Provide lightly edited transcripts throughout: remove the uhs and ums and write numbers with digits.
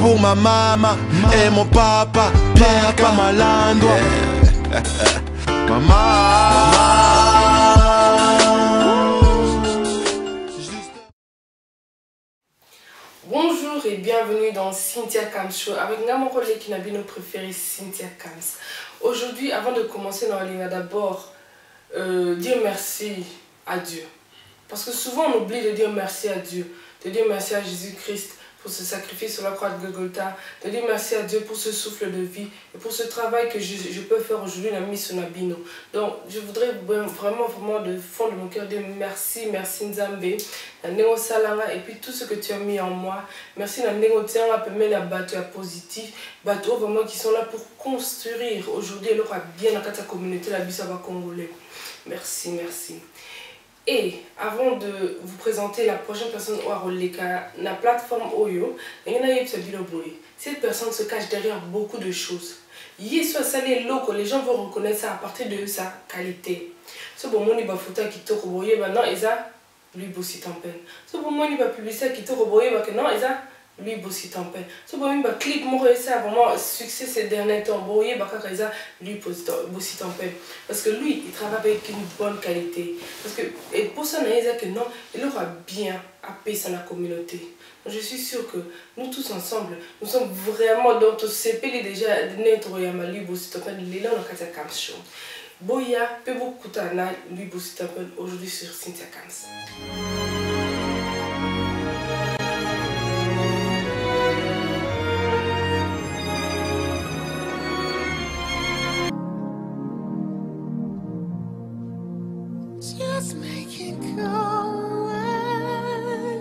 pour ma maman et mon papa, Pierre Kamalando. Maman. Bonjour et bienvenue dans Cynthia Kams Show avec mon collègue qui n'a bien notre préféré Cynthia Kams. Aujourd'hui, avant de commencer, on va d'abord dire merci à Dieu. Parce que souvent on oublie de dire merci à Dieu, de dire merci à Jésus-Christ pour ce sacrifice sur la croix de Golgotha, de dire merci à Dieu pour ce souffle de vie et pour ce travail que je peux faire aujourd'hui dans Miss Nabino. Donc je voudrais vraiment de fond de mon cœur dire merci Nzambe, Néo Salanga et puis tout ce que tu as mis en moi. Merci Néo Tianga permet la bateau positif, bateau vraiment qui sont là pour construire aujourd'hui le bien dans la communauté la Bissaba congolais. Merci. Et avant de vous présenter la prochaine personne au Aroleka, la plateforme Oyo, cette personne se cache derrière beaucoup de choses. Les gens vont reconnaître ça à partir de sa qualité. Ce bon monde il va photo qui te revoyer maintenant et ça lui bossit en peine. Ce bon monde il va publicité qui te revoyer maintenant et ça lui bossit en peine. Ce bon monde il va clip mon ça vraiment succès ces derniers temps boyer bakaka ça lui bossit en peine parce que lui il travaille avec une bonne qualité parce que et pour ça que non il aura bien à payer dans la communauté. Donc, je suis sûre que nous tous ensemble nous sommes vraiment dans tout ce pays déjà netto ya mali bossit en peine les là dans Cynthia Kams Show. Boya peut beaucoup t'ana lui bossit en peine aujourd'hui sur Cynthia Kams. Just make it go away.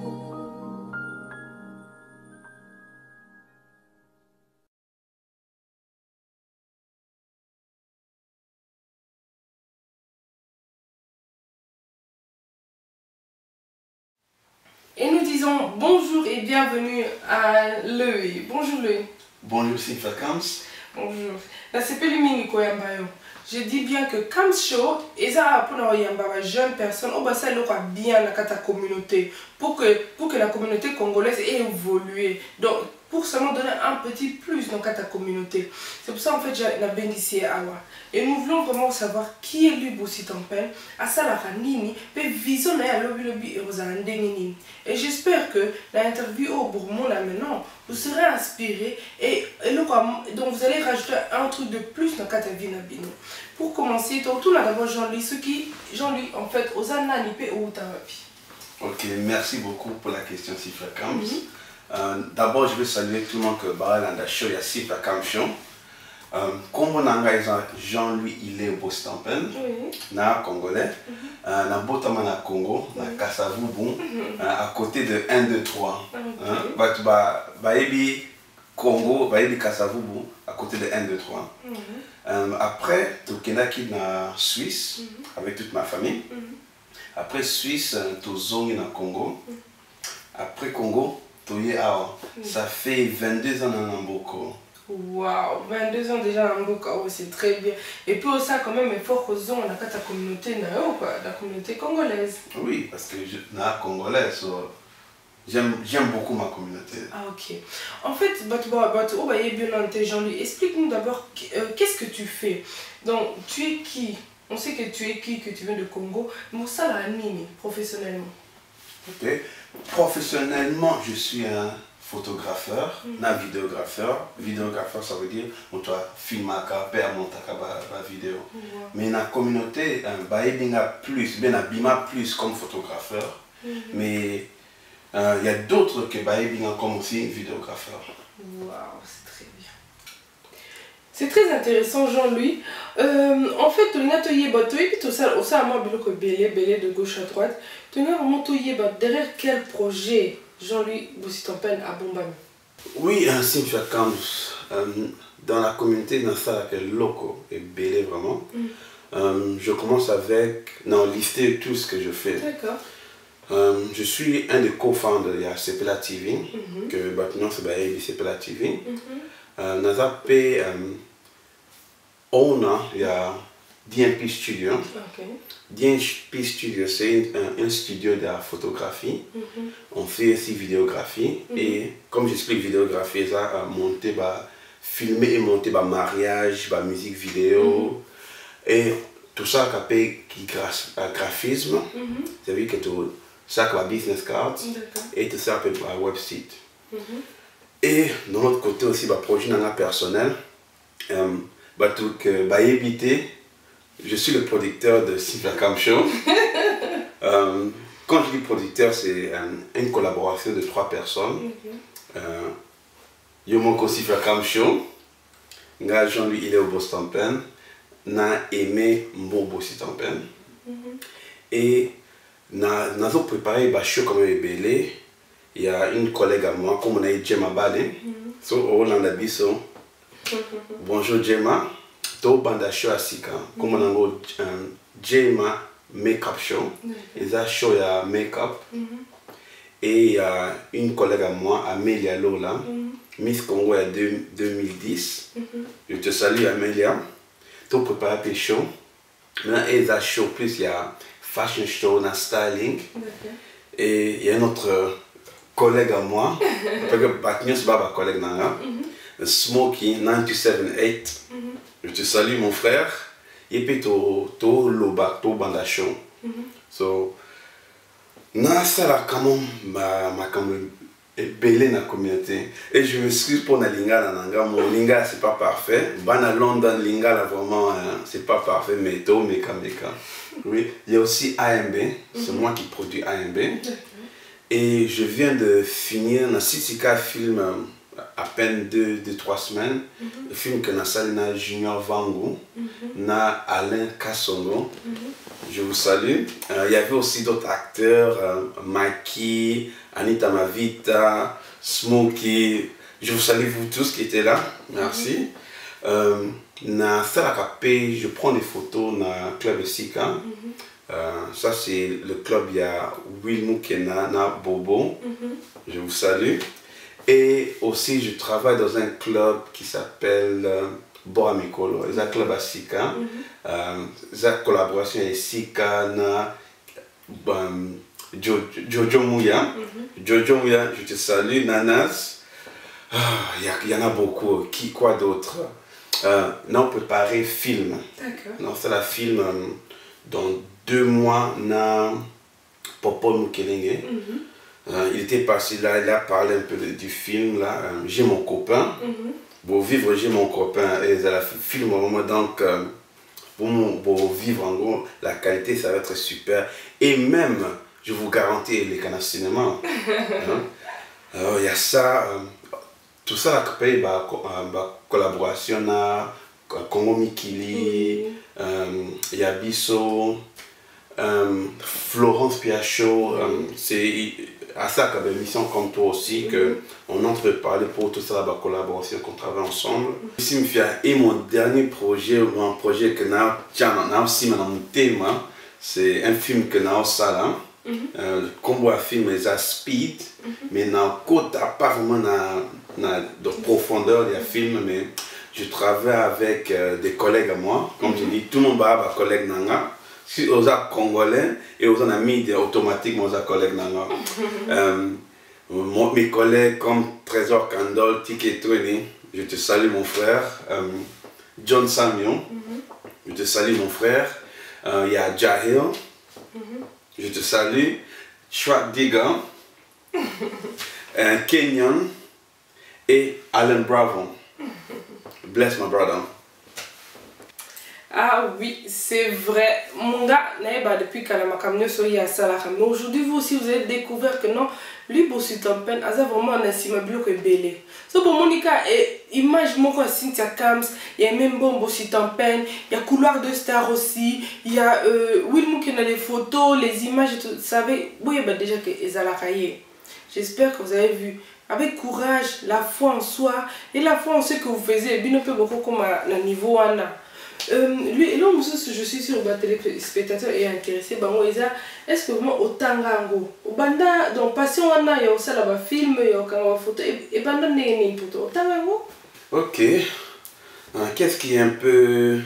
Et nous disons bonjour et bienvenue à L'Œil. Bonjour L'Œil. Bonjour Cynthia Kams. Bonjour. Là c'est Pelumini Koyambayo. Je dis bien que Kams Show est ça pour les jeunes personnes, on va ça bien dans la communauté pour que la communauté congolaise ait évolué. Donc pour seulement donner un petit plus dans la communauté. C'est pour ça en fait j'ai bénéficié à Awa. Et nous voulons vraiment savoir qui est lui Bossit en peine, à ça la ranini, puis visionner à lobby et j'espère que l'interview au Bourmont là maintenant vous serez inspiré et donc vous allez rajouter un truc de plus dans la vie Nabino. Pour commencer, tout là d'abord Jean-Louis en fait aux ananipé ou tarapi. Ok, merci beaucoup pour la question Cynthia Kams. D'abord je veux saluer tout le monde que Baralanda Show ya Cynthia Kams Show. Comme on a Jean-Louis il est Bossit en peine, na congolais, na Botama na Congo, na Kasavubu, à côté de 1, 2, 3. Baebi Congo, Baebi Kasavubu, à côté de 1, 2, 3. Après, Tokenaki na Suisse, avec toute ma famille. Après Suisse, Tozongi na Congo. Après Congo, Toye Awa. Ça fait 22 ans dans Mboko. Waouh, 22 ans déjà en Mboka, oh, c'est très bien. Et puis ça quand même, il faut que nous ayons la communauté, la communauté congolaise. Oui, parce que je suis congolaise, j'aime beaucoup ma communauté. Ah ok. En fait, Jean-Louis, explique-nous d'abord qu'est-ce que tu fais. Donc, tu es qui? On sait que tu es qui, que tu viens de Congo. Mais ça, là, professionnellement. Ok. Professionnellement, je suis un photographeur, un vidéographeur. Vidéographeur, ça veut dire on doit filmer, faire monter la vidéo. Mais dans la communauté, Baebinga plus, Ben Abima plus comme photographeur. Mais il y a d'autres que Baebinga comme aussi vidéographeur. Waouh, c'est très bien. C'est très intéressant, Jean-Louis. En fait, tu as tout ça, belé de gauche à droite. Tu as derrière quel projet Jean-Louis Bossit en peine à Bombami? Oui, Cynthia Kams, dans la communauté, dans ça, que loco et belé vraiment. Je commence avec, lister tout ce que je fais. D'accord. Je suis un des co-founders de Sepela TV, que maintenant c'est Sepela TV. Nous avons owner, il y a DNP Studio. Ok. DNP Studio, c'est un studio de la photographie. On fait aussi vidéographie. Et comme j'explique vidéographie, ça a monté, bah, filmer et monter bah, mariage, bah, musique vidéo. Et tout ça qui grâce à graphisme. C'est-à-dire que tout ça va business cards. Et tout ça peut être un website. Et de l'autre côté aussi, bah, projet personnel. Bah, tout que, bah, éviter. Je suis le producteur de Cynthia Cam Show. Quand je dis producteur, c'est une collaboration de 3 personnes. Yomoko Cynthia Cam Show. Jean-Louis, il est au Boston Pen. Na aimé Mbobo Sitampen. Et nous avons préparé un show comme un belé. Il y a une collègue à moi, comme on a dit Gemma Bale. So, au Hollande Bisso. Bonjour Gemma. To banda show à Sika. Comme on a dit Gemma Makeup Show. Ils ont show à Makeup. Et il y a une collègue à moi, Amélia Lola. Miss Congo en 2010. Je te salue Amélia. Tout préparé pour le show. Maintenant, il y a show plus, il y a fashion show, il y a styling. Et il y a un autre collègue à moi, parce que Baknios c'est pas ma collègue, Smokey 9278. Je te salue mon frère. Et puis tout loba, tout banda show. So, ça là quand même ma belé dans la communauté. Et je m'excuse pour la linga nanga. Mon linga c'est pas parfait. Bana London linga là vraiment c'est pas parfait. Mais tout meka. Oui. Il y a aussi AMB. C'est moi qui produis AMB. Et je viens de finir un Sisika film à peine 2-3 semaines. Le film que na salina Junior Vango, na Alain Kassongo. Je vous salue. Il y avait aussi d'autres acteurs, Maki, Anita Mavita, Smokey. Je vous salue vous tous qui étaient là. Merci. Na Salakapé, je prends des photos dans le club Sika. Ça c'est le club, il y a Will Mukena, na Bobo. Je vous salue. Et aussi je travaille dans un club qui s'appelle Boamikolo. C'est un club à Sika. C'est une collaboration avec Sika, na Jojo Mouya. Jojo Mouya, je te salue. Nanas. Il y en a beaucoup. Quoi d'autre? Non, préparer film. Non, c'est la film dans 2 mois na Popo Mukelenge. Il était passé là, il a parlé un peu du film là. J'ai mon copain. Pour vivre, j'ai mon copain. Et c'est la film vraiment donc pour vivre en gros, la qualité ça va être super. Et même, je vous garantis les canaux cinéma. Il y a ça. Tout ça a créé collaboration na Congo Mikili, Yabiso, Florence Piachot. C'est à ça qu'il y a des missions comme toi aussi qu'on entre parler pour tout ça, la collaboration, qu'on travaille ensemble. Ici, et mon dernier projet, un projet que j'ai aussi mon thème, c'est un film que j'ai aussi là. Le combo à film est à speed, mais dans côté pas vraiment de profondeur des films, mais je travaille avec des collègues à moi, comme je dis, tout le monde va avoir collègue nanga. Si aux congolais et aux amis automatiquement aux collègues nanga. Mes collègues comme Trésor Kandol, Tike Tweni, je te salue mon frère. John Samion, je te salue mon frère. Il y a Jahil. Je te salue, Shwat Diga, Kenyan et Alan Bravo. Bless my brother. Ah oui, c'est vrai. Mon gars, depuis qu'il a ça, mais aujourd'hui, vous aussi, vous avez découvert que non, lui, Bossu Tampen, a vraiment un asimabio que belé. So, pour Monica, image, moi, Cynthia Kams, il y a même bon Bossu Tampen, il y a Couloir de Star aussi, il y a Will Moukena, les photos, les images, vous savez, oui, déjà que Ezalakaye. J'espère que vous avez vu. Avec courage, la foi en soi et la foi en ce que vous faisiez, bien un peu beaucoup comme à niveau 1. Lui, là, je suis sûr que les téléspectateurs est intéressé. Est-ce que vraiment au Tangango, au Banda, dans Passion, il y a aussi un film, il y a une photo, et Banda n'est pas au Tangango? Ok. Qu'est-ce qui est un peu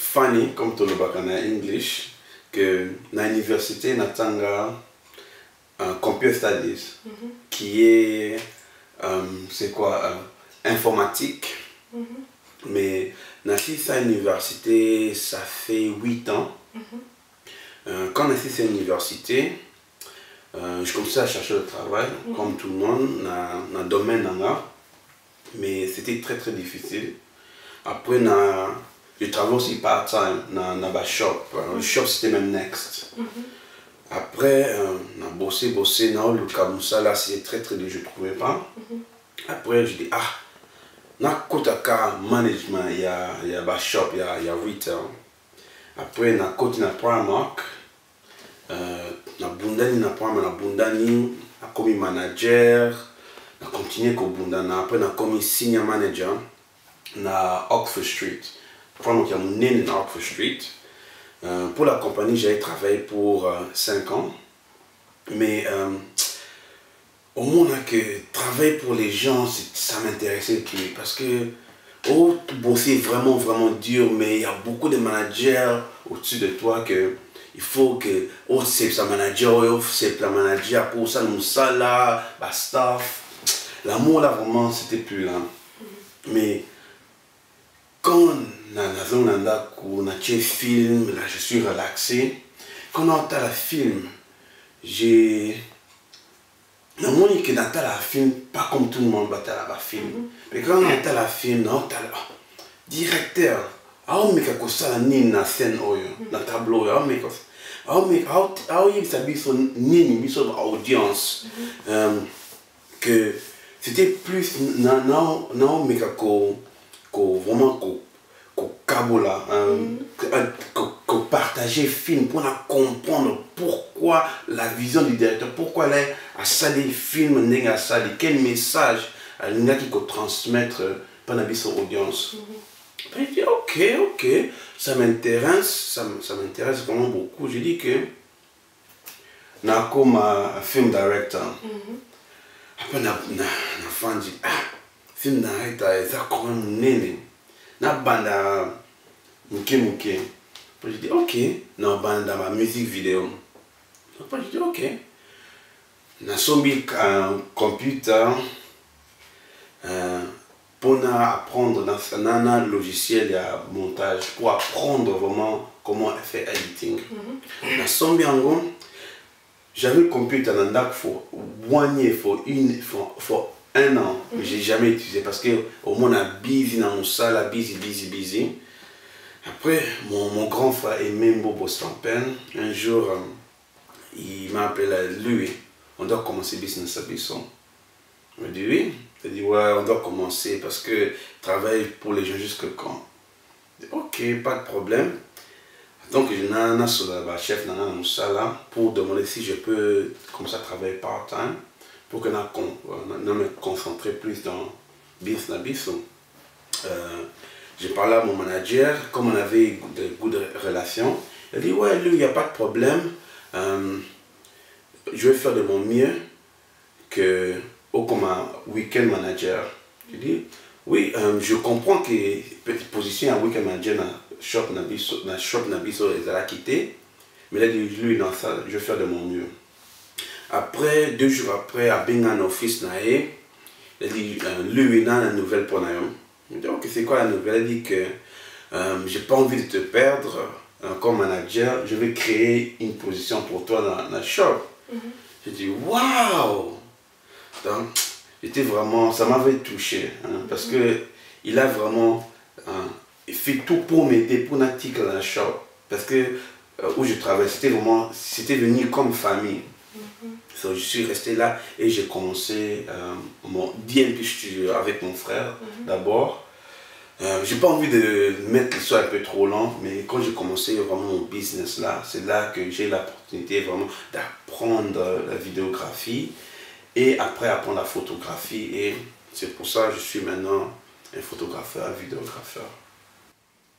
funny, comme tout le bac en English, que dans l'université, on a Computer Studies, qui est, c'est quoi, informatique. Mais dans cette université, ça fait 8 ans. Quand on a fait cette université, je commençais à chercher le travail, comme tout le monde, dans le domaine là. Mais c'était très très difficile. Après, je travaille aussi part-time dans le shop. Le shop, c'était même Next. Après, on a bossé dans le Kamoussa, là, c'était très très dur, je ne trouvais pas. Après, je dis, dans le côté management, il y a le shop, il y a retail. Après, dans le côté Primark, na bundani na Primark, na bundani, na comme manager, na continué comme bundani. Après, na comme senior manager, na Oxford Street. Primark, il y a mon nez na Oxford Street. Pour la compagnie, j'ai travaillé pour 5 ans. Mais au moins que travailler pour les gens, ça m'intéressait plus. Parce que bosser vraiment, vraiment dur, mais il y a beaucoup de managers au-dessus de toi que il faut que c'est sa manager, c'est la manager pour ça, nous ça là, staff. L'amour là, vraiment, c'était plus là. Mais quand on a fait film, là je suis relaxé. Quand on a le film, j'ai le monde qui dans la film, pas comme tout le monde va la film. Mais quand on a la film, on a le directeur. On met quelque chose na scène na tableau. On met sa audience. Que c'était plus non mais vraiment Kabola, partager le film pour comprendre pourquoi la vision du directeur, pourquoi il a salé le film, quel message il a qui transmettre pendant son audience. Je dis ok, ça m'intéresse vraiment beaucoup. Je dis que je suis comme un film director. Après, je fan dit film director, c'est quand même néné. Na banda muke. Après je dis ok, na banda ma musique vidéo. Après je dis ok. Na sombi un computer pour apprendre dans un logiciel de montage pour apprendre vraiment comment faire editing. Na sombi ango j'avais le computer dans dak for 1 year for 1 an, mais j'ai jamais utilisé parce que au moins on a busy dans mon salle, busy. Après, mon grand frère Aimé Mbobo Stampen, un jour, il m'a appelé lui, on doit commencer business à Bisson. Je me dis oui, il dit ouais, on doit commencer parce que travaille pour les gens jusque quand. Je dis ok, pas de problème. Donc je n'ai sur le chef dans mon salle pour demander si je peux commencer à travailler part-time. Pour que je me concentre plus dans business. J'ai parlé à mon manager, comme on avait de bonnes relations. Il a dit ouais, lui, il n'y a pas de problème. Je vais faire de mon mieux comme un week-end manager. Je dis oui, je comprends que petite position un week-end manager dans le shop Nabiso les a quitté. Mais il a dit lui, dans ça, je vais faire de mon mieux. Après, 2 jours après, à Bengan Office, il a dit, lui, il a une nouvelle pour nous. Je dit, ok, c'est quoi la nouvelle? Il a dit que j'ai pas envie de te perdre comme manager, je vais créer une position pour toi dans le shop. J'ai dit, waouh! Donc, j'étais vraiment, ça m'avait touché, parce que il a vraiment fait tout pour m'aider, pour n'attirer dans le shop. Parce que où je travaillais, c'était venu comme famille. So, je suis resté là et j'ai commencé mon DNP Studio avec mon frère d'abord. J'ai pas envie de mettre l'histoire un peu trop long, mais quand j'ai commencé vraiment mon business là, c'est là que j'ai l'opportunité vraiment d'apprendre la vidéographie et après apprendre la photographie. Et c'est pour ça que je suis maintenant un photographe, un vidéographeur.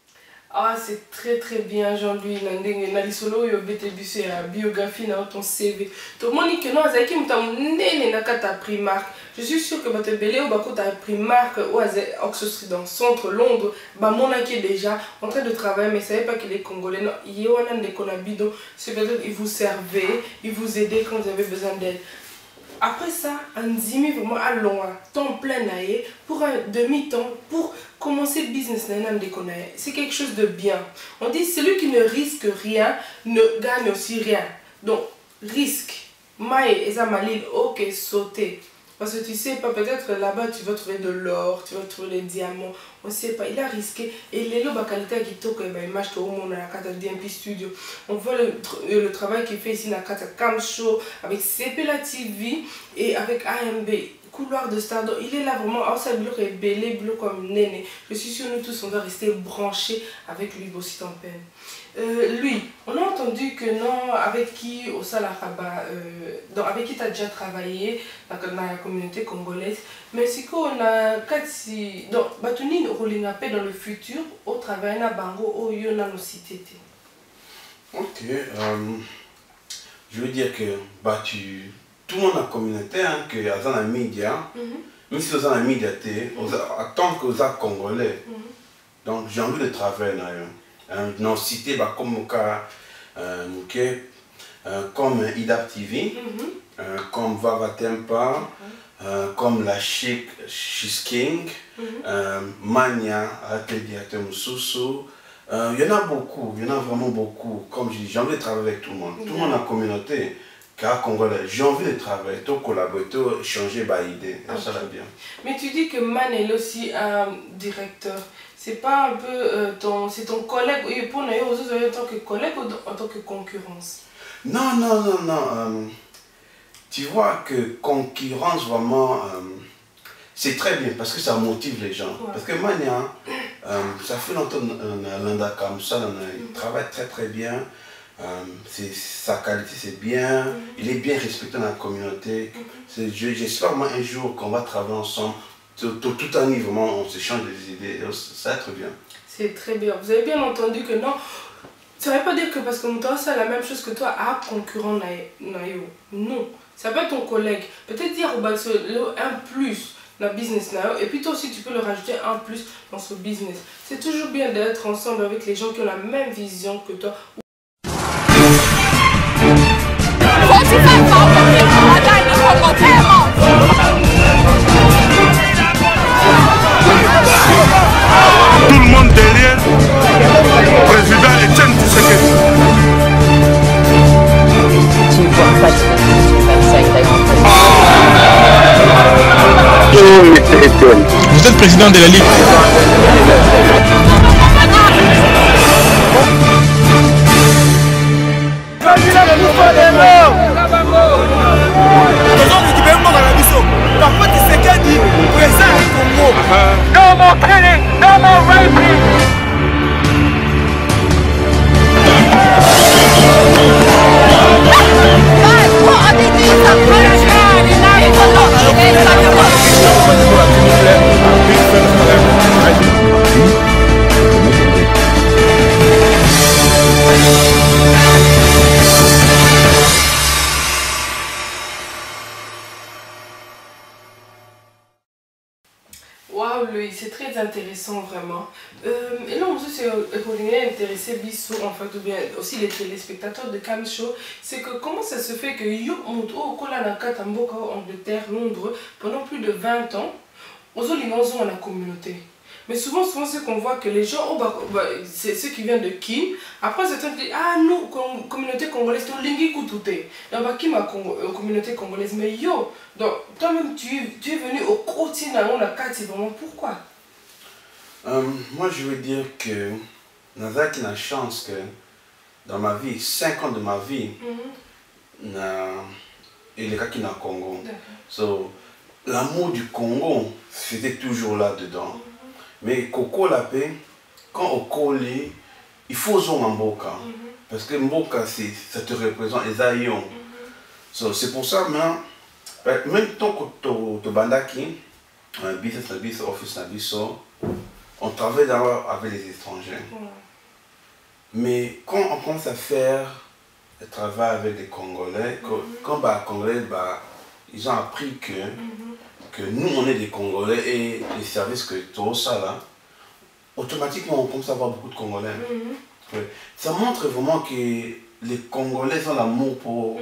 Ah, c'est très bien, Jean-Louis. Nali solo yo bete bise ya biographie na ton CV. To moni que non azaki mutam nene na kata Primark. Je suis sûr que bate belé ou bako ta Primark ou azé Oxford dans centre Londres, ba monaki est déjà en train de travailler mais savait pas que les Congolais non, yewana de konabido, c'est peut-être ils vous servaient, ils vous aidaient quand vous avez besoin d'aide. Après ça, un demi vraiment à long, temps plein pour un demi-temps, pour commencer le business, c'est quelque chose de bien. On dit celui qui ne risque rien ne gagne aussi rien. Donc, risque. Maï et Zamalil, ok, sauter. Parce que tu sais pas, peut-être là-bas tu vas trouver de l'or, tu vas trouver les diamants, on ne sait pas, il a risqué. Et les lots, qualité qui toque, il marche au monde à la carte DMP Studio. On voit le travail qu'il fait ici dans la carte Cam Show, avec CPLA TV et avec AMB. Couloir de Stardom, il est là vraiment, ça bloc est belé, bloc comme néné. Je suis sûre nous tous on doit rester branchés avec lui aussi en peine. Lui, on a entendu que non, avec qui au Salaraba, avec qui tu as déjà travaillé dans la communauté congolaise, mais si on a quatre donc Batuni rolling up dans le futur au travail na bango au yona no cité. Ok, je veux dire que tout le monde dans la communauté, hein, que dans la média, même si vous dans la média, attend que vous êtes congolais. Donc j'ai envie de travailler dans cité comme mon cas, comme IDAP TV, comme Vava Tempa, comme la Chic She's King, Mania, Directeur Moussoussou. Il y en a beaucoup, il y en a vraiment beaucoup. Comme je dis, j'ai envie de travailler avec tout le monde. Tout le monde dans la communauté. Car Congolais, j'ai envie de travailler, de collaborer, de changer mes idées. Ça va bien. Mais tu dis que Man est aussi un directeur. C'est pas un peu c'est ton collègue, et pour nous, en tant que collègue ou en tant que concurrence? Non. Tu vois que concurrence, vraiment, c'est très bien parce que ça motive les gens. Ouais. Parce que Mania, ça fait longtemps que comme ça, il travaille très bien. Sa qualité c'est bien, il est bien respecté dans la communauté. J'espère un jour qu'on va travailler ensemble, tout un niveau, on s'échange des idées, ça va être bien. C'est très bien, vous avez bien entendu que non, ça ne veut pas dire que parce que toi c'est la même chose que toi à concurrent non, ça peut être ton collègue, peut-être dire un plus dans le business et puis toi aussi tu peux le rajouter un plus dans ce business. C'est toujours bien d'être ensemble avec les gens qui ont la même vision que toi. Tout le monde derrière le président Etienne Tshisekedi. Tu vois pas Vous êtes président de la Ligue. No more killing, no more raping. Waouh, lui, c'est très intéressant vraiment. Et là, on se est intéressé Bissou, en fait, ou bien aussi les téléspectateurs de Cam Show, c'est que comment ça se fait que yo au Kolanaka, Tamboka, Angleterre, Londres, pendant plus de 20 ans, aux Olingonzo, la communauté. Mais souvent c'est qu'on voit que les gens, c'est ceux qui viennent de Kim, après certains disent, ah nous, communauté congolaise, c'est Lingi Koutouté. Donc, Kim a communauté congolaise, mais yo, donc toi-même tu es venu au quotidien dans la carte, c'est vraiment pourquoi? Moi je veux dire que Nazak a la chance que dans ma vie, 5 ans de ma vie, il est là qui est au Congo. So, l'amour du Congo, c'était toujours là-dedans. Mais Coco la paix, quand au Koli, il faut zoom en Mboka. Parce que Mboka, ça te représente les aïons. So, c'est pour ça, même tant que tu bandaki, business, office, on travaille d'abord avec les étrangers. Mais quand on commence à faire le travail avec les Congolais, quand les Congolais, ils ont appris que nous, on est des Congolais et les services que tout ça là, automatiquement, on commence à avoir beaucoup de Congolais. Ouais. Ça montre vraiment que les Congolais ont l'amour pour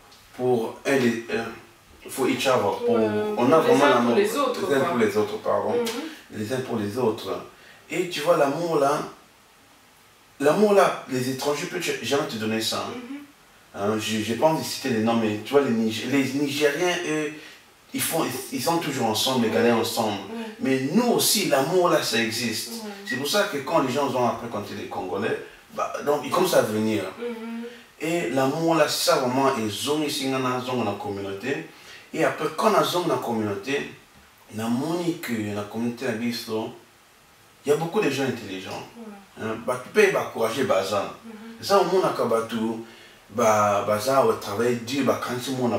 each other. On a vraiment l'amour les autres, les uns pour les autres, pardon. Les uns pour les autres. Et tu vois, l'amour là, les étrangers peuvent jamais te donner ça. J'ai pas envie de citer les noms, mais tu vois, les Nigériens, eux, ils sont toujours ensemble, les Ghanais ensemble. Mais nous aussi, l'amour là, ça existe. C'est pour ça que quand les gens ont appris quand ils sont Congolais, donc ils commencent à venir. Et l'amour là, ça vraiment, ils ont ici dans la communauté. Et après, quand on a dans la communauté, on a moni que dans la communauté, il y a beaucoup de gens intelligents. Tu peux encourager Baza. Ça, au monde, on a tout. Baza au travail dur, quand tu monde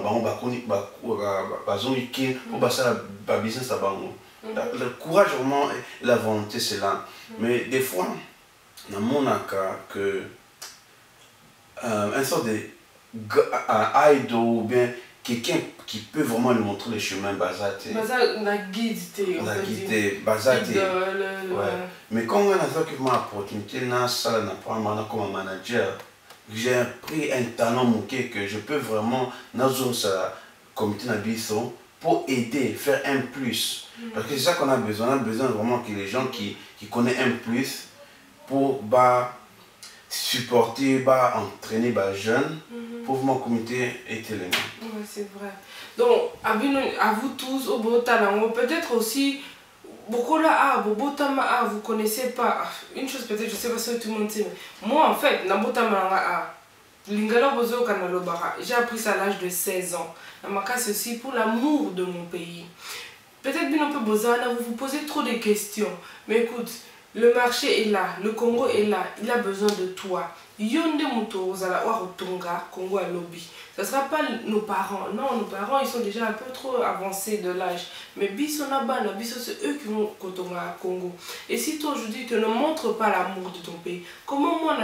business le courage vraiment, la volonté c'est là. Mais des fois, dans mon cas, que un sort de idol ou bien quelqu'un qui peut vraiment lui montrer le chemin, Baza la guide, mais quand on a l'opportunité dans ça, comme un manager, j'ai pris un talent que je peux vraiment dans ce comité d'habitation pour aider, faire un plus. Parce que c'est ça qu'on a besoin. On a besoin vraiment que les gens qui connaissent un plus pour supporter, entraîner les jeunes pour vraiment comité et télé. Oui, c'est vrai. Donc, à vous tous, au Botalamo, peut-être aussi, beaucoup là, vous ne connaissez pas. Une chose peut-être, je ne sais pas si tout le monde sait, mais moi en fait, j'ai appris ça à l'âge de 16 ans. C'est aussi pour l'amour de mon pays. Peut-être bien un peu Bozana, vous vous posez trop de questions. Mais écoute, le marché est là, le Congo est là, il a besoin de toi. Yonde Muto, Zala Warutonga, Congo à lobby. Ce ne sera pas nos parents. Non, nos parents, ils sont déjà un peu trop avancés de l'âge. Mais Bissonaba, c'est eux qui vont Kotonga à Congo. Et si toi, je dis, tu ne montres pas l'amour de ton pays, comment moi,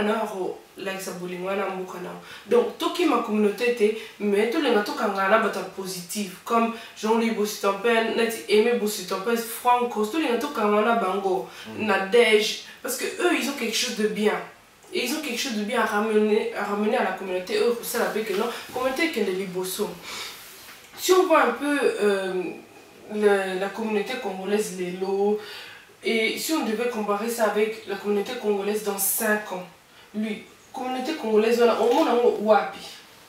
donc, toi qui ma communauté, mais tous les gâteaux qui positif, comme Jean-Louis Bossitampel, Aimé Bossitampel, Franco, tous les gâteaux qui Bango, Nadège, parce que eux, ils ont quelque chose de bien. Et ils ont quelque chose de bien à ramener à la communauté. Eux, ça la que non, communauté qui est de Liboso. Si on voit un peu la communauté congolaise, les lots, et si on devait comparer ça avec la communauté congolaise dans 5 ans, lui, communauté congolaise, au monde en Wapi.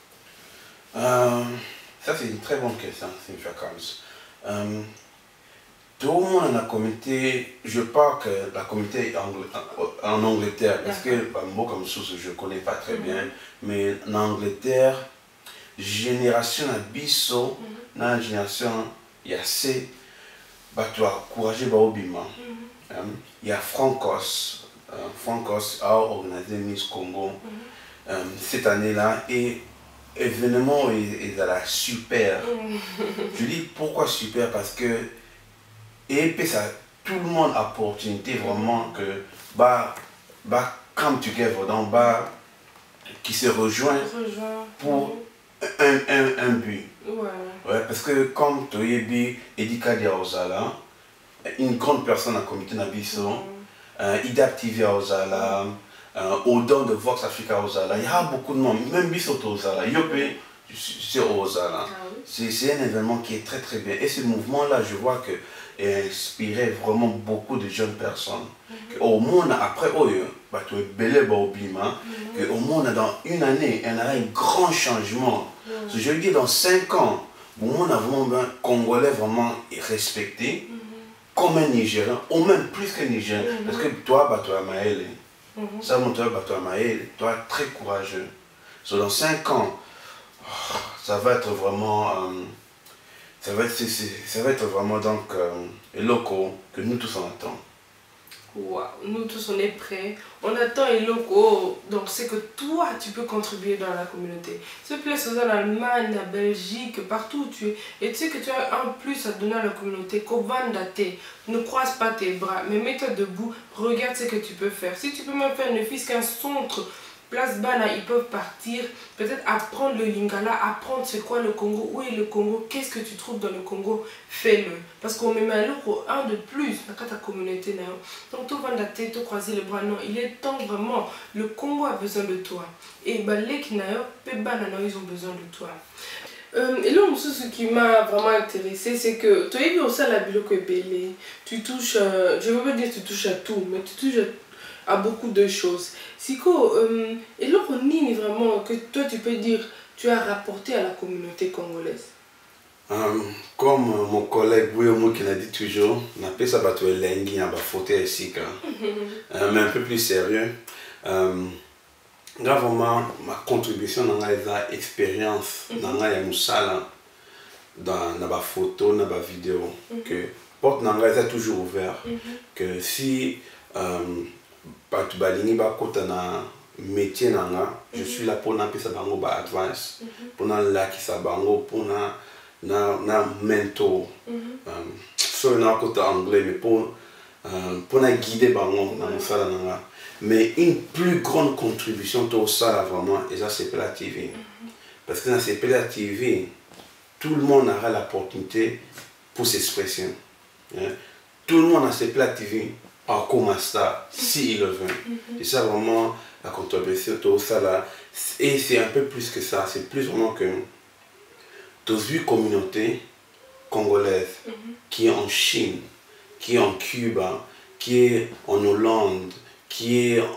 Ça, c'est une très bonne question, Cynthia Kams. Tout le monde dans la communauté, je parle que la communauté en Angleterre, parce que moi comme source je ne connais pas très bien, mais en Angleterre, génération à Bisso, dans la génération, il y a assez, tu as encouragé Baobima. Il y a Francos, Francos a organisé Miss Congo cette année-là et événement est à la super. Je dis pourquoi super parce que et puis ça, tout le monde a l'opportunité vraiment que come together, donc qui se rejoignent pour un but. Ouais, parce que comme tu as dit, Edika Diaozala, une grande personne à comité Nabiso, Ida TV à Ozala, Odon de Vox Africa Ozala, il y a beaucoup de monde, même Bissot Ozala, Yopé, c'est Ozala. C'est un événement qui est très très bien. Et ce mouvement-là, je vois que inspiré vraiment beaucoup de jeunes personnes. Au monde, après, tu es belé Baobima, au monde, dans une année, il y aura un grand changement. Je veux dire, dans 5 ans, le monde a vraiment un Congolais vraiment respecté, comme un Nigérien, ou même plus qu'un Nigérien. Parce que toi, tu es Maël. Ça, mon toi, tu es Maël, toi, très courageux. Dans 5 ans, ça va être vraiment. Ça va être vraiment donc locaux que nous tous on attend. Wow. Nous tous on est prêts, on attend Eloko, donc c'est que toi tu peux contribuer dans la communauté. S'il te plaît, c'est en Allemagne, en Belgique, partout où tu es, et tu sais que tu as un plus à donner à la communauté. Ne croise pas tes bras, mais mets-toi debout, regarde ce que tu peux faire. Si tu peux même faire ne fût-ce qu'un centre, place Bana, ils peuvent partir, peut-être apprendre le lingala, apprendre c'est quoi le Congo, où est le Congo, qu'est-ce que tu trouves dans le Congo, fais-le. Parce qu'on met un de plus dans ta communauté. Donc, tu vas la tête, tu croiser les bras. Non, il est temps vraiment, le Congo a besoin de toi. Et les qui ils ont besoin de toi. Et là, ce qui m'a vraiment intéressé, c'est que tu as vu aussi la biloko belé. Tu touches, je veux pas dire que tu touches à tout, mais tu touches à beaucoup de choses. Siko, et là, on est vraiment que toi tu peux dire, tu as rapporté à la communauté congolaise. Comme mon collègue Bouyomo qui l'a dit toujours, on appelle ça battre l'engi à faute ici, mais un peu plus sérieux. Vraiment, ma contribution dans la expérience, dans la musala, dans la photo, dans la vidéo, que porte dans la toujours ouvert, que si tu balini ba kota na métier nanga, je suis là pour n'appeler ça bango ba advice, pour na la qui ça bango, pour na mentor, soit na kota anglais, mais pour na guider bango dans le sala nanga. Mais une plus grande contribution au sala vraiment, et ça c'est la TV, parce que dans la TV, tout le monde aura l'opportunité pour s'exprimer. Tout le monde a la TV. Comme ça, s'il le veut. C'est ça vraiment la contribution au sala. Et c'est un peu plus que ça. C'est plus vraiment que toutes les communautés congolaises qui est en Chine, qui est en Cuba, qui est en Hollande, qui est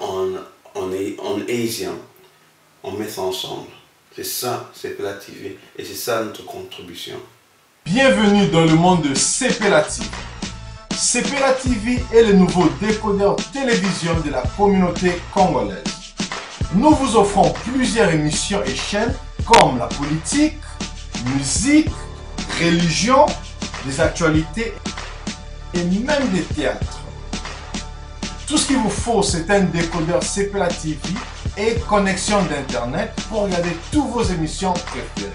en Asie, on met ça ensemble. C'est ça, CPLA TV. Et c'est ça notre contribution. Bienvenue dans le monde de CPLA TV. CPLA TV est le nouveau décodeur télévision de la communauté congolaise. Nous vous offrons plusieurs émissions et chaînes comme la politique, musique, religion, des actualités et même des théâtres. Tout ce qu'il vous faut, c'est un décodeur CPLA TV et connexion d'internet pour regarder toutes vos émissions préférées.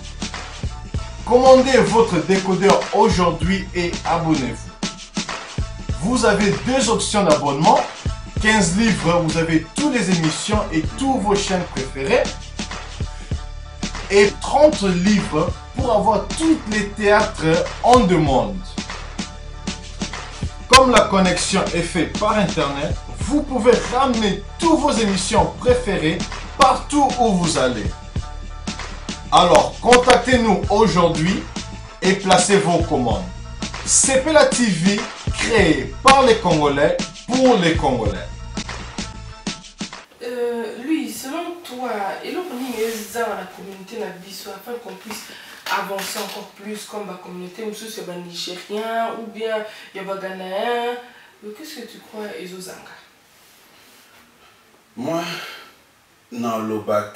Commandez votre décodeur aujourd'hui et abonnez-vous. Vous avez deux options d'abonnement. 15 livres, vous avez toutes les émissions et toutes vos chaînes préférées. Et 30 livres pour avoir tous les théâtres en demande. Comme la connexion est faite par internet, vous pouvez ramener toutes vos émissions préférées partout où vous allez. Alors, contactez-nous aujourd'hui et placez vos commandes. CPLA TV, créé par les Congolais pour les Congolais. Lui, selon toi, et là on est dans la communauté Nabiso afin qu'on puisse avancer encore plus comme la communauté, ou c'est les Nigériens ou bien il y a les Ghanéens. Qu'est-ce que tu crois, Ezozanga? Moi, dans le bac,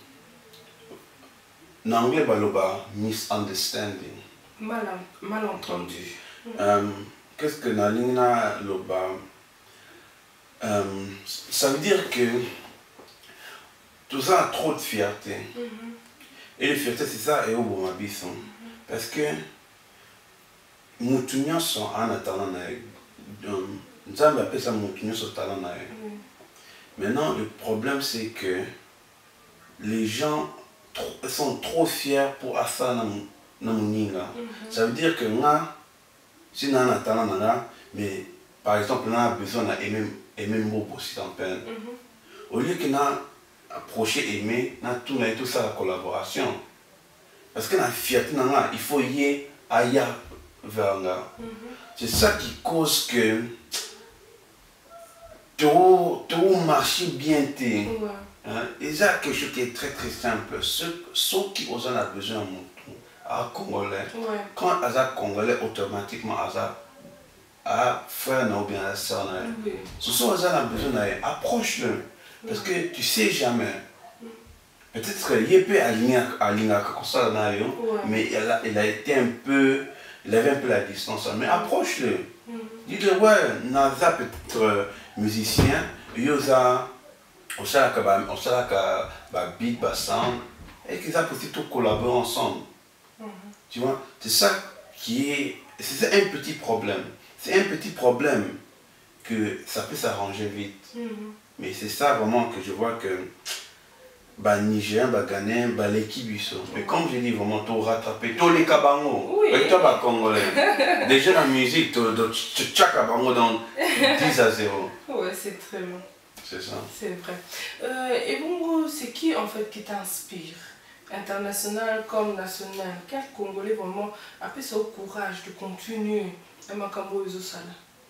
en anglais, il misunderstanding. Malentendu. Qu'est-ce que Nalina Loba ça veut dire que tout ça a trop de fierté. Et la fierté, c'est ça, et au Bomabisson. Parce que Moutunions sont en attendant. Nous avons appelé ça Moutunions sont talent. Maintenant, le problème, c'est que les gens sont trop fiers pour Asa Namuninga. Ça veut dire que moi, si nous avons un talent, mais par exemple, nous avons besoin d'aimer beaucoup aussi dans peine. Au lieu que nous approcher aimer, nous avons tout ça la collaboration. Parce que la fierté, il faut y aller vers là. C'est ça qui cause que tout marche bien. Et ça, quelque chose qui est très très simple. Ceux qui ont besoin à Congolais, quand ils sont Congolais, automatiquement, à frère ou bien à soeur, ce sont ils ont besoin approche-le. Parce que tu ne sais jamais. Peut-être qu'il peut aligner comme ça, mais il a été un peu, il avait un peu la distance. Mais approche-le. Il dit ouais, Naza peut être musicien, il y a beat, sound, et qu'ils ont aussi tout collaborer ensemble. Tu vois, c'est ça qui est, c'est un petit problème. C'est un petit problème que ça peut s'arranger vite. Mais c'est ça vraiment que je vois que Niger, Ghanéen, l'équipe. Mais comme je dis, vraiment, tu rattrapé tous les Kabango. Oui. Toi, Congolais. Déjà la musique, tu as Kabango dans 10-0. Ouais, c'est très bien. C'est ça. C'est vrai. Et bon, c'est qui en fait qui t'inspire? International comme national. Quel Congolais vraiment a pris ce courage de continuer à Makambo Ezosala?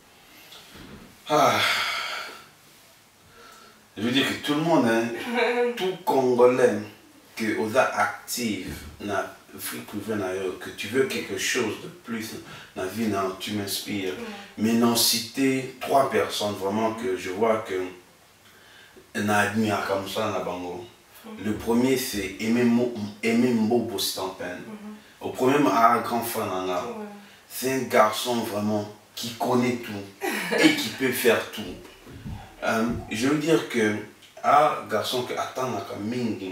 Je veux dire que tout le monde, hein, tout Congolais que vous êtes actif, que tu veux quelque chose de plus dans la vie, tu m'inspires. Mais non, citer 3 personnes vraiment que je vois que n'admire comme ça dans la Bango. Le premier c'est Aimé Mbobo Stampen. Au premier, un grand fan en art. C'est un garçon vraiment qui connaît tout et qui peut faire tout. Je veux dire que un garçon qui attend la mingi,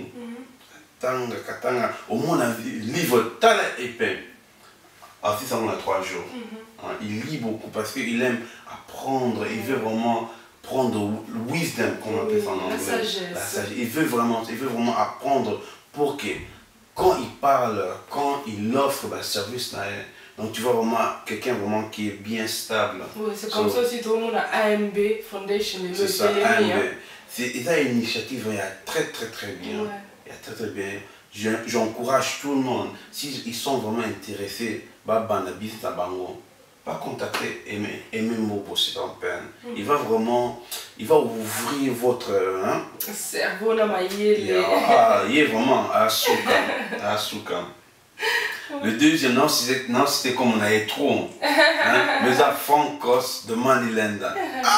au moins un livre tel épais, à 3 jours. Il lit beaucoup parce qu'il aime apprendre, il veut vraiment prendre le wisdom, comme on appelle ça en anglais. La sagesse. Il veut vraiment apprendre pour que quand il parle, quand il offre le service, donc tu vois vraiment quelqu'un vraiment qui est bien stable. Oui, c'est comme ça aussi tout le monde a AMB Foundation. C'est ça, AMB. C'est une initiative, il y a très bien. Ouais. Il y a très bien. J'encourage tout le monde, s'ils sont vraiment intéressés, pas contacter Aimé Mbobo Stampen. Il va ouvrir votre cerveau dans ma il est vraiment à Souka. Le deuxième, non, c'était comme on avait trop. Mais ça, Francos de Manilenda.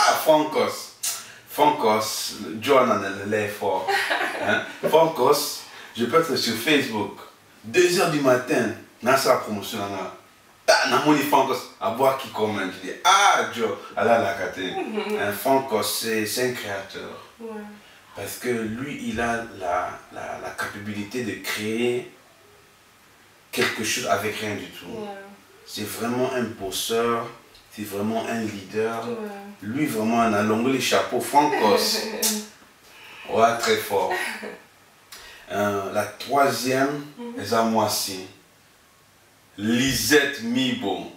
Francos, Joanna l'est fort. Francos, je peux être sur Facebook. 2h du matin, dans sa promotion, Francos, à boire qui commente. Je dis, Joe, Allah la kate. Francos, c'est un créateur. Parce que lui, il a la capacité de créer quelque chose avec rien du tout. C'est vraiment un bosseur, c'est vraiment un leader. Lui, vraiment, on a longué les chapeaux. Francos, très fort. La troisième, c'est à moi aussi. Lisette Mibo.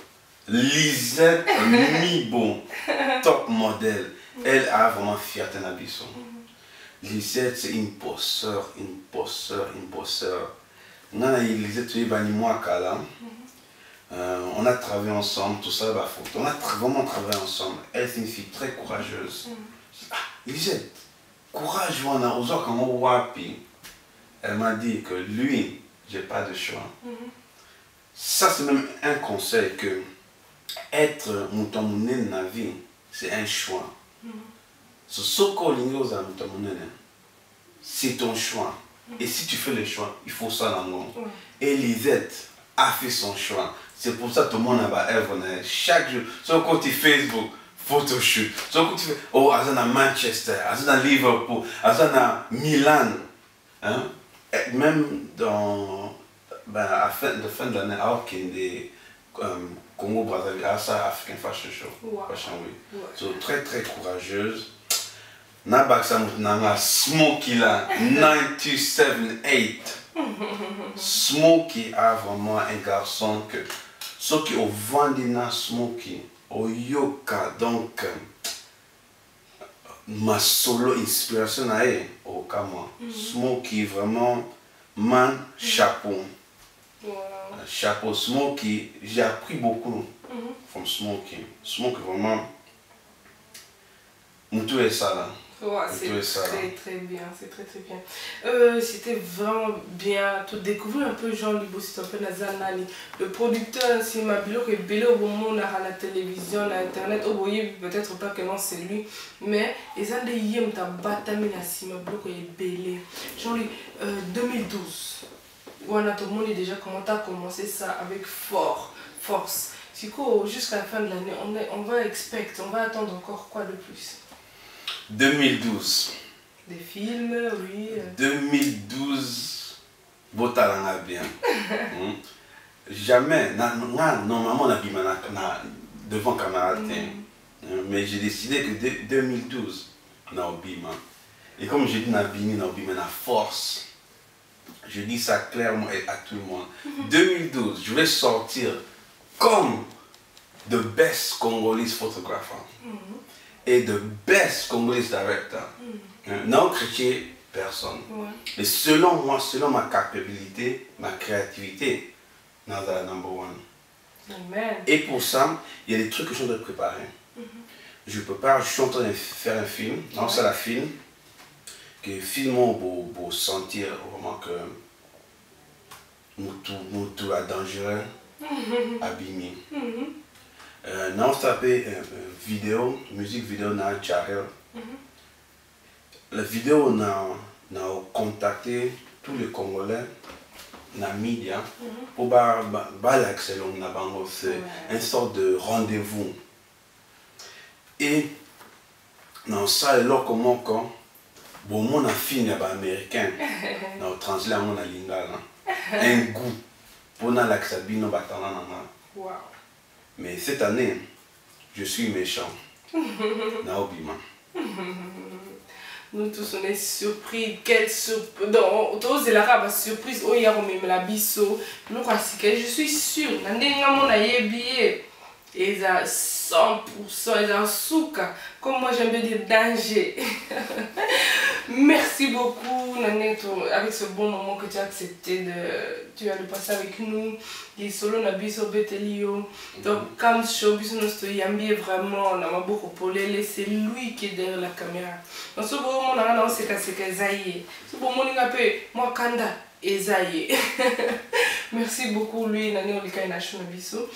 Top modèle. Elle a vraiment fierté dans Bisson. Lisette, c'est une bosseur. On a travaillé ensemble, tout ça, on a vraiment travaillé ensemble. Elle, c'est une fille très courageuse. Lisette, courage, elle m'a dit que lui, j'ai pas de choix. Ça, c'est même un conseil que être moutamouné dans la vie, c'est un choix. C'est ton choix. Et si tu fais le choix, il faut ça dans le monde. Et Lisette a fait son choix. C'est pour ça que tout le monde a œuvre chaque jour. Sur le côté Facebook, photoshoot. Sur le côté Facebook, à Manchester, à Liverpool, à Milan. Même dans la fin de l'année, des Congo Brazzaville, African Fashion Show. Fashion Week. Donc très courageuse. Smokey là, 978. Smokey a vraiment un garçon que ceux qui ont vendu na Smokey au yoka, donc ma solo inspiration au Kama. Smokey vraiment man chapeau. Chapeau Smokey, j'ai appris beaucoup from Smokey. Smokey vraiment tout est ça là. C'est très bien, c'est très bien. C'était vraiment bien de découvrir un peu Jean-Libo Stampen Azanali, le producteur ainsi Mabilo qui est belé au moment à la télévision, à internet, au voyez peut-être pas que non c'est lui, mais ils ont des yem ta batami na si Mabilo qui est belé. Jean-Libo 2012. Voilà, tout le monde est déjà comment tu as commencé ça avec force. Tico, jusqu'à la fin de l'année, on va attendre encore quoi de plus? 2012. Des films, oui. 2012, Botalanga bien. Jamais, normalement, on a devant camarade. Mais j'ai décidé que 2012, on a Bima. Et comme j'ai dit, on a Bima, la force. Je dis ça clairement à tout le monde. 2012, je vais sortir comme the best Congolese photographer et the best Congolese director. Non chrétien, personne. Et selon moi, selon ma capacité, ma créativité, nous sommes number one. Amen. Et pour ça, il y a des trucs que je dois préparer. Je prépare, je suis en train de faire un film. Non, c'est la film. Que le film pour sentir vraiment que nous tout à dangereux, abîmé. Non, ça s'appelle vidéo, musique vidéo dans Charel. La vidéo, on a contacté tous les Congolais dans les médias pour l'accès c'est une sorte de rendez-vous. Et dans ça, alors comment quand bon, mon film américain, on translate mon lingala, un goût pour l'accès bino batana. Mais cette année, je suis méchant. Naobima. Nous tous on est surpris, quelle surprise. Donc, c'est la surprise. Oh, il y a même la bisso. Je suis sûre, ils ont 100%, ils ont souka. Comme moi j'aime bien dire danger. Merci beaucoup Nanette avec ce bon moment que tu as accepté de le passer avec nous. Les solos na biso betelio. Donc comme show biso nous yambi vraiment on a beaucoup polé, c'est lui qui est derrière la caméra. Donc ce bon moment on a c'est que zaïe. Ce bon moment on peu moi kanda ezaïe. Merci beaucoup lui Nani Olika Inachou Nabiso.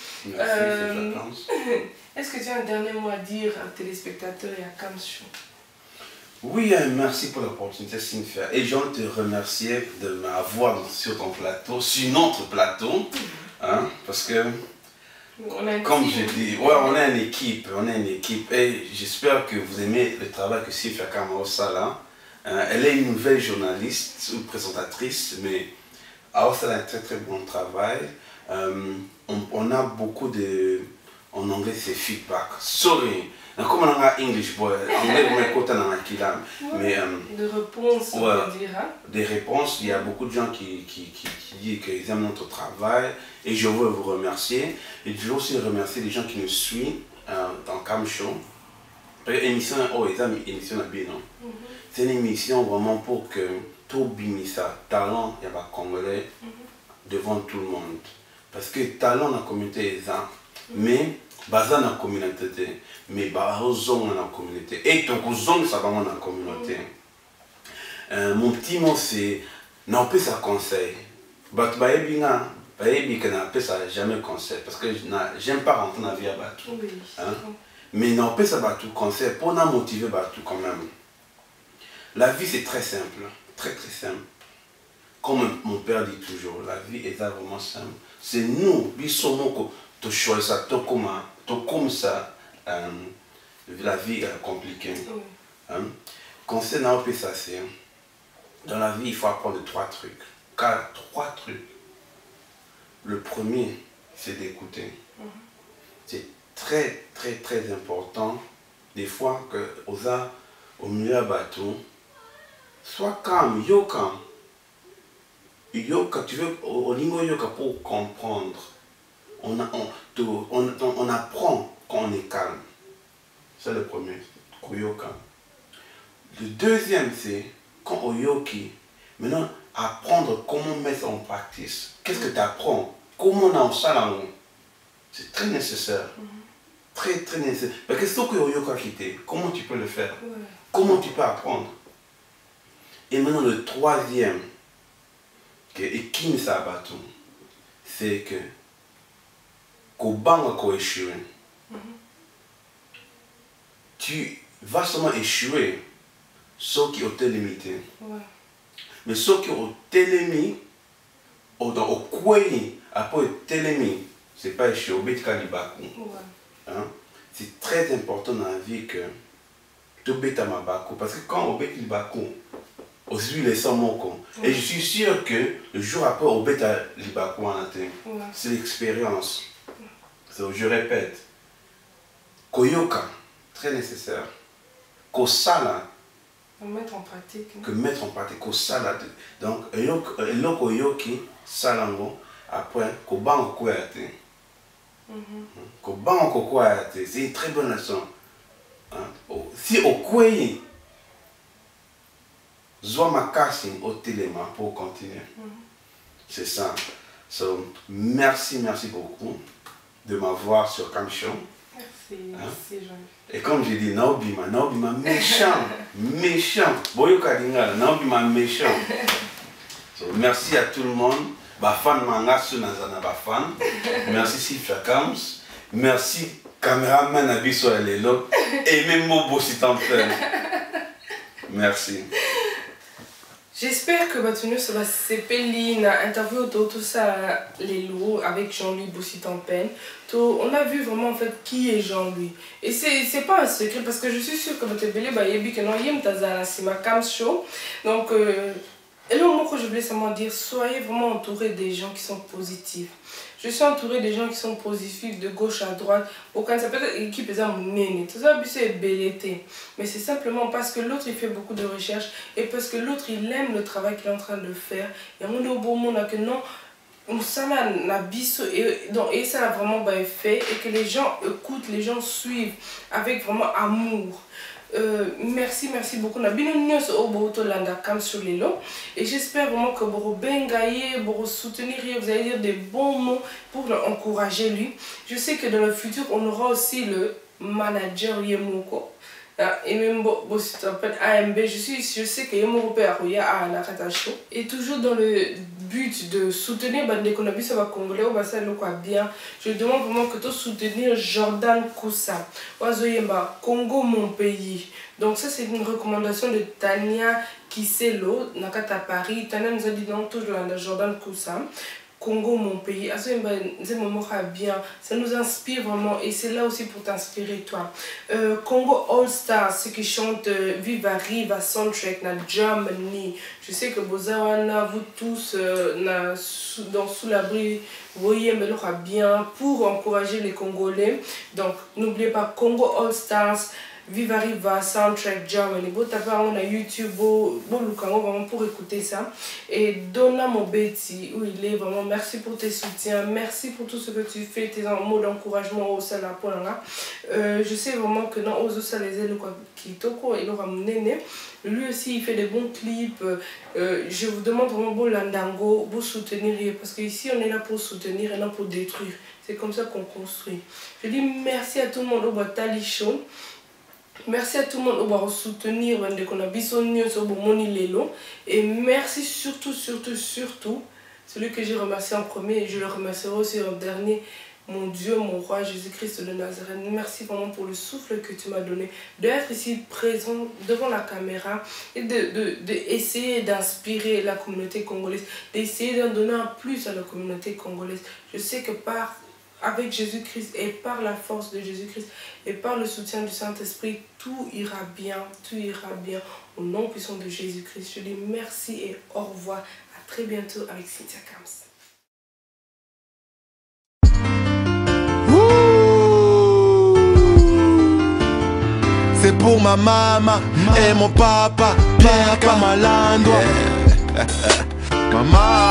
Est-ce que tu as un dernier mot à dire aux téléspectateurs et à Kamsho? Oui, merci pour l'opportunité, Cynthia. Et je veux te remercier de m'avoir sur ton plateau, sur notre plateau. Hein, parce que, comme je dis, ouais, on est une équipe. Et j'espère que vous aimez le travail que Cynthia Kamara elle est une nouvelle journaliste ou présentatrice, mais elle a un très très bon travail. On a beaucoup de... En anglais, c'est feedback. Sorry. Comme on a English, boy, anglais, mais des réponses, on peut dire. Hein? Des réponses, il y a beaucoup de gens qui disent qu'ils aiment notre travail et je veux vous remercier. Et je veux aussi remercier les gens qui nous suivent dans Kamsho. L'émission c'est une émission vraiment pour que tout bimisa, talent, il y a Congolais devant tout le monde. Parce que talent dans la communauté est là, mais baza dans la communauté, mais bazong dans la communauté. Et ton cousin, ça va dans la communauté. Mon petit mot, c'est n'en plus ça conseil. But baébina, baébi n'a pas ça jamais conseil parce que j'aime pas rentrer dans la vie à Batou. Mais n'en plus ça Batou conseil pour nous motiver Batou quand même. La vie c'est très simple, très très simple. Comme mon père dit toujours, la vie est vraiment simple. C'est nous, bisomoko, tu choisis ça, tu comme ça, la vie est compliquée. Conseil n'a pas ça c'est. Dans la vie, il faut apprendre 3 trucs. 3 trucs. Le premier, c'est d'écouter. C'est très, très, très important. Des fois, au milieu du bateau, sois calme, yoka. Yoka, tu veux, au niveau yoka pour comprendre. On apprend quand on est calme. C'est le premier, yoka. Le deuxième, c'est quand on yoki, maintenant apprendre comment mettre en pratique. Qu'est-ce que tu apprends? Comment on a ça? C'est très nécessaire. Très très nécessaire. Parce que ce que yoka quitté, comment tu peux le faire? Comment tu peux apprendre? Et maintenant le troisième, et qui ne s'abatte, c'est que Kobanga ko échouer. Tu vas seulement échouer. Ceux qui ont été limités. Mais ceux qui ont été limités, au quoi après été limités, c'est pas chez Obetka Libakou. Hein? C'est très important dans la vie que tu obéta Mabako. Parce que quand Obet Libakou, aussi les sans moko. Et je suis sûr que le jour après Obeta Libakou en atteint, c'est l'expérience. Je répète, Koyoka, très nécessaire. Kosala, mettre en pratique. Que mettre en pratique, Kosala. Donc, eloko yoki, salango, après, Koban Koyate. Koban Koyate, c'est une très bonne leçon. Si au Koyi, Zoa Makasi au téléma pour continuer. C'est ça. So, merci beaucoup de m'avoir sur Camshow. Merci Jean. Et comme j'ai dit, Naobima méchant, méchant. Boyoka Dingala, Naobima méchant. So, merci à tout le monde. Bafan Mangasu Nazana Bafan. Merci Sifra Kams. Merci caméraman Abisso Alelo. Et même Mobo Sitanfen. Merci. J'espère que Batunu ça va s'épeler une interview tout ça les lots avec Jean-Louis Bossitampen. On a vu vraiment en fait qui est Jean-Louis. Et c'est pas un secret parce que je suis sûre que votre bébé bah yebi que non yem tazana c'est ma Camshow. Donc et là moi je voulais seulement dire soyez vraiment entourés des gens qui sont positifs. Je suis entourée des gens qui sont positifs de gauche à droite. Aucun ça peut être équipe des amours tout ça c'est belleté. Mais c'est simplement parce que l'autre il fait beaucoup de recherches et parce que l'autre il aime le travail qu'il est en train de faire. Et on est au bon monde que non ça n'a biso et ça a vraiment fait et que les gens écoutent, les gens suivent avec vraiment amour. Merci beaucoup. Et j'espère vraiment que vous bengaye, vous soutenir, vous allez dire des bons mots pour l'encourager lui. Je sais que dans le futur, on aura aussi le manager Yemoko. Et même AMB, je sais que Yemoko a un arrêtage. Et toujours dans le but de soutenir Bande Konabi, ça va congolais, ça va bien. Je demande vraiment que tu soutenir Jordan Koussa. Wazoyemba, Congo mon pays. Donc ça c'est une recommandation de Tania Kiselo, Nakata Paris. Tania nous a dit non, toujours Jordan Koussa. Congo mon pays, bien, ça nous inspire vraiment et c'est là aussi pour t'inspirer toi. Congo All Stars, ceux qui chantent Viva Riva soundtrack na Germany. Je sais que Bozawana, vous tous sous l'abri, vous voyez mais l'aura bien pour encourager les Congolais. Donc n'oubliez pas Congo All Stars. Viva Riva soundtrack Germany. Bon t'as on a YouTube, bon vraiment pour écouter ça. Et Donna Mobeti où il est vraiment merci pour tes soutiens, merci pour tout ce que tu fais, tes mots d'encouragement au sein là pour là. Je sais vraiment que dans Ozo ça les ailes quoi qui toko il aura mené. Lui aussi il fait des bons clips. Je vous demande vraiment bon landango, bon soutenir parce que ici on est là pour soutenir et non pour détruire. C'est comme ça qu'on construit. Je dis merci à tout le monde au Batali Show. Merci à tout le monde pour soutenir et merci surtout celui que j'ai remercié en premier et je le remercierai aussi en dernier, mon Dieu, mon roi Jésus-Christ de Nazareth. Merci vraiment pour le souffle que tu m'as donné d'être ici présent devant la caméra et d'essayer d'inspirer la communauté congolaise, d'essayer d'en donner un plus à la communauté congolaise. Je sais que avec Jésus-Christ et par la force de Jésus-Christ et par le soutien du Saint-Esprit, tout ira bien au nom puissant de Jésus-Christ. Je dis merci et au revoir. À très bientôt avec Cynthia Kams. C'est pour ma maman et mon papa, Pierre Kamalando. Maman.